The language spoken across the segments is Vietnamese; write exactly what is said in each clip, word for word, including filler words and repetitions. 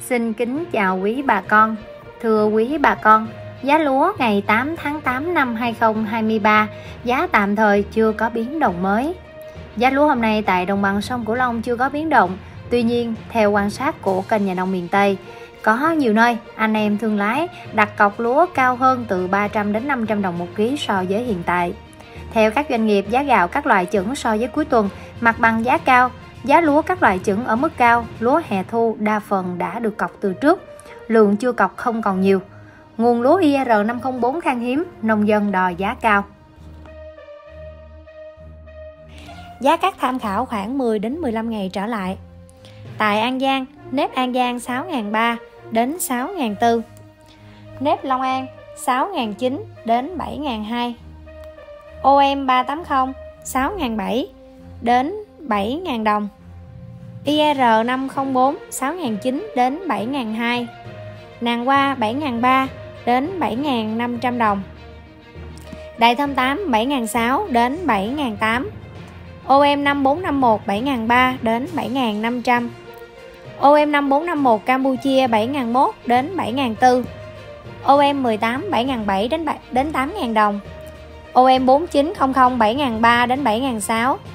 Xin kính chào quý bà con. Thưa quý bà con, giá lúa ngày tám tháng tám năm hai nghìn không trăm hai mươi ba, giá tạm thời chưa có biến động mới. Giá lúa hôm nay tại đồng bằng sông Cửu Long chưa có biến động. Tuy nhiên, theo quan sát của kênh Nhà nông miền Tây, có nhiều nơi anh em thương lái đặt cọc lúa cao hơn từ ba trăm đến năm trăm đồng một ký so với hiện tại. Theo các doanh nghiệp, giá gạo các loại chững so với cuối tuần mặt bằng giá cao. Giá lúa các loại chững ở mức cao, lúa hè thu đa phần đã được cọc từ trước, lượng chưa cọc không còn nhiều. Nguồn lúa I R năm không bốn khan hiếm, nông dân đòi giá cao. Giá cắt tham khảo khoảng mười đến mười lăm ngày trở lại. Tại An Giang, nếp An Giang sáu nghìn ba trăm đến sáu nghìn bốn trăm, nếp Long An sáu nghìn chín trăm đến bảy nghìn hai trăm, O M ba tám không sáu nghìn bảy trăm đến bảy nghìn đồng, I R năm không bốn sáu nghìn chín trăm đến bảy nghìn hai trăm, nàng hoa bảy nghìn ba trăm đến bảy nghìn năm trăm đồng, Đại Thơm tám bảy nghìn sáu trăm đến bảy nghìn tám trăm, O M năm bốn năm một bảy nghìn ba trăm đến bảy nghìn năm trăm, O M năm bốn năm một Campuchia bảy nghìn một trăm đến bảy nghìn bốn trăm, O M mười tám bảy nghìn bảy trăm đến đến tám nghìn đồng, O M bốn chín không không bảy nghìn ba trăm đến bảy nghìn sáu trăm.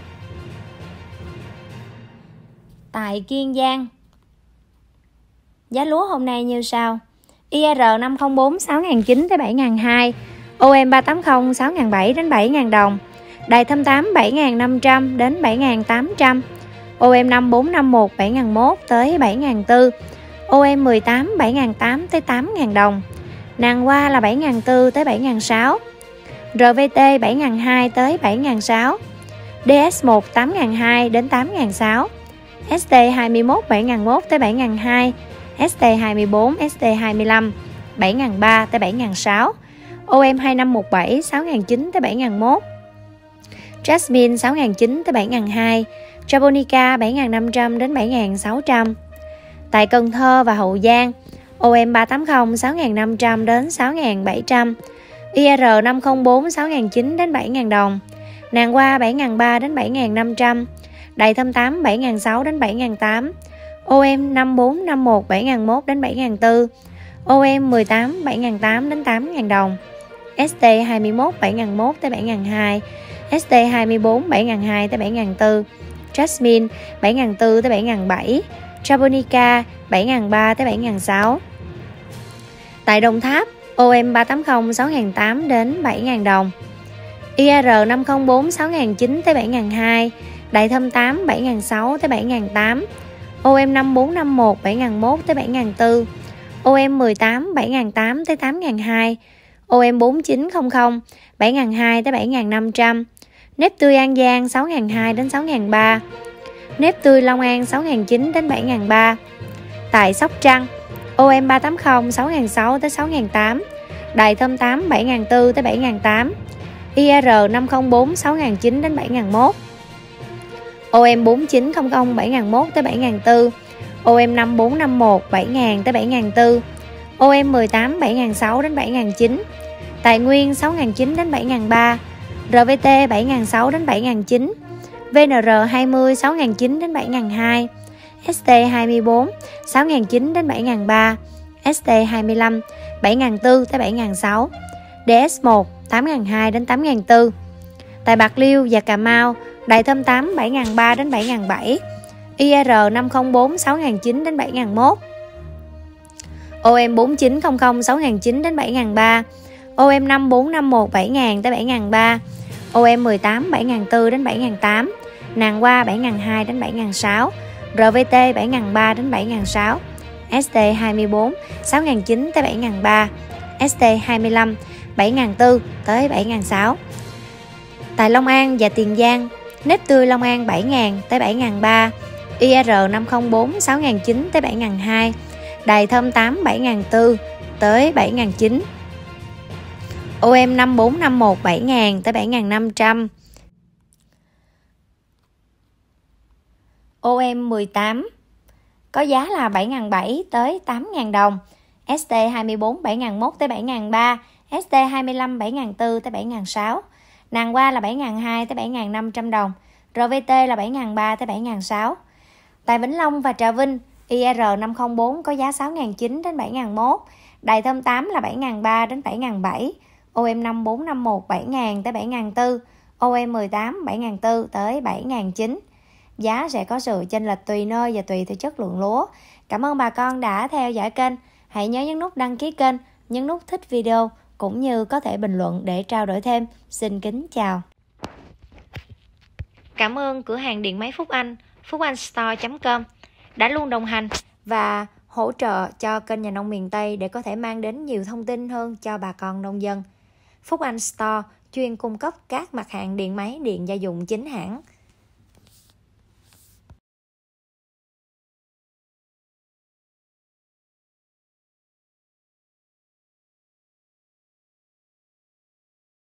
Tại Kiên Giang, giá lúa hôm nay như sau: I R năm không bốn sáu nghìn chín trăm tới bảy nghìn hai trăm, O M ba tám không sáu nghìn bảy trăm đến bảy nghìn đồng, Đại Thơm tám bảy nghìn năm trăm đến bảy nghìn tám trăm, O M năm bốn năm một bảy nghìn một trăm tới bảy nghìn bốn trăm, O M mười tám bảy nghìn tám trăm tới tám nghìn đồng, nàng hoa là bảy nghìn bốn trăm tới bảy nghìn sáu trăm, R V T bảy nghìn hai trăm tới bảy nghìn sáu trăm, D S một tám nghìn hai trăm đến tám nghìn sáu trăm, S T hai mươi mốt bảy nghìn một trăm tới bảy nghìn hai trăm, S T hai mươi bốn, S T hai mươi lăm bảy nghìn ba trăm tới bảy nghìn sáu trăm, O M hai năm một bảy sáu nghìn chín trăm tới bảy nghìn một trăm, Jasmine sáu nghìn chín trăm tới bảy nghìn hai trăm, Japonica bảy nghìn năm trăm đến bảy nghìn sáu trăm. Tại Cần Thơ và Hậu Giang, O M ba tám không sáu nghìn năm trăm đến sáu nghìn bảy trăm, I R năm không bốn sáu nghìn chín trăm đến bảy nghìn đồng, nàng hoa bảy nghìn ba trăm đến bảy nghìn năm trăm, Đại Thơm tám bảy nghìn sáu trăm đến bảy nghìn tám trăm, O M năm bốn năm một bảy nghìn một trăm đến bảy nghìn bốn trăm, O M mười tám bảy nghìn tám trăm đến tám nghìn đồng, S T hai mươi mốt bảy nghìn một trăm tới bảy nghìn hai trăm, S T hai mươi bốn bảy nghìn hai trăm tới bảy nghìn bốn trăm, Jasmine bảy nghìn bốn trăm tới bảy nghìn bảy trăm, Japonica bảy nghìn ba trăm tới bảy nghìn sáu trăm. Tại Đồng Tháp, O M ba tám không sáu nghìn tám trăm đến bảy nghìn đồng, I R năm không bốn sáu nghìn chín trăm tới bảy nghìn hai trăm, Đại Thơm tám bảy nghìn sáu trăm tới bảy nghìn tám trăm, O M năm bốn năm một bảy nghìn một trăm tới bảy nghìn bốn trăm, O M mười tám bảy nghìn tám trăm tới tám nghìn hai trăm, O M bốn chín không không bảy nghìn hai trăm tới bảy nghìn năm trăm, nếp tươi An Giang sáu nghìn hai trăm đến sáu nghìn ba trăm, nếp tươi Long An sáu nghìn chín trăm đến bảy nghìn ba trăm. Tại Sóc Trăng, O M ba tám không sáu nghìn sáu trăm tới sáu nghìn tám trăm, Đại Thơm tám bảy nghìn bốn trăm tới bảy nghìn tám trăm, I R năm không bốn sáu nghìn chín trăm đến bảy nghìn một trăm, O M bốn chín không không bảy nghìn một trăm tới bảy nghìn bốn trăm, O M năm bốn năm một bảy nghìn tới bảy nghìn bốn trăm, O M mười tám bảy nghìn sáu trăm đến bảy nghìn chín trăm. Tài Nguyên sáu nghìn chín trăm đến bảy nghìn ba trăm, R V T bảy nghìn sáu trăm đến bảy nghìn chín trăm, V N R hai mươi sáu nghìn chín trăm đến bảy nghìn hai trăm, S T hai mươi bốn sáu nghìn chín trăm đến bảy nghìn ba trăm, S T hai mươi lăm bảy nghìn bốn trăm tới bảy nghìn sáu trăm, D S một tám nghìn hai trăm đến tám nghìn bốn trăm. Tại Bạc Liêu và Cà Mau, Đại Thơm tám bảy nghìn ba trăm đến bảy nghìn bảy trăm, I R năm không bốn sáu nghìn chín trăm đến bảy nghìn một trăm, O M bốn chín không không sáu nghìn chín trăm đến bảy nghìn ba trăm, O M năm bốn năm một bảy nghìn tới bảy nghìn ba trăm, O M mười tám bảy nghìn bốn trăm đến bảy nghìn tám trăm, nàng hoa bảy nghìn hai trăm đến bảy nghìn sáu trăm, R V T bảy nghìn ba trăm đến bảy nghìn sáu trăm, S T hai mươi bốn sáu nghìn chín trăm tới bảy nghìn ba trăm, S T hai mươi lăm bảy nghìn bốn trăm tới bảy nghìn sáu trăm. Tại Long An và Tiền Giang, nếp tươi Long An bảy nghìn tới bảy nghìn ba trăm, I R năm không bốn sáu nghìn chín trăm tới bảy nghìn hai trăm, Đại Thơm tám bảy nghìn bốn trăm tới bảy nghìn chín trăm, O M năm bốn năm một bảy nghìn tới bảy nghìn năm trăm, O M mười tám có giá là bảy nghìn bảy trăm tới tám nghìn đồng, S T hai mươi bốn bảy nghìn một trăm tới bảy nghìn ba trăm, S T hai mươi lăm bảy nghìn bốn trăm tới bảy nghìn sáu trăm, nàng hoa là bảy nghìn hai trăm tới bảy nghìn năm trăm đồng, R V T là bảy nghìn ba trăm tới bảy nghìn sáu trăm. Tại Vĩnh Long và Trà Vinh, i rờ năm không bốn có giá sáu nghìn chín trăm đến bảy nghìn một trăm. Đài thơm tám là bảy nghìn ba trăm đến bảy nghìn bảy trăm. ô em năm bốn năm một bảy nghìn tới bảy nghìn bốn trăm. ô em mười tám bảy nghìn bốn trăm tới bảy nghìn chín trăm. Giá sẽ có sự chênh lệch tùy nơi và tùy theo chất lượng lúa. Cảm ơn bà con đã theo dõi kênh. Hãy nhớ nhấn nút đăng ký kênh, nhấn nút thích video cũng như có thể bình luận để trao đổi thêm. Xin kính chào. Cảm ơn cửa hàng điện máy Phúc Anh, phúc anh store chấm com đã luôn đồng hành và hỗ trợ cho kênh Nhà nông miền Tây để có thể mang đến nhiều thông tin hơn cho bà con nông dân. Phúc Anh Store chuyên cung cấp các mặt hàng điện máy, điện gia dụng chính hãng,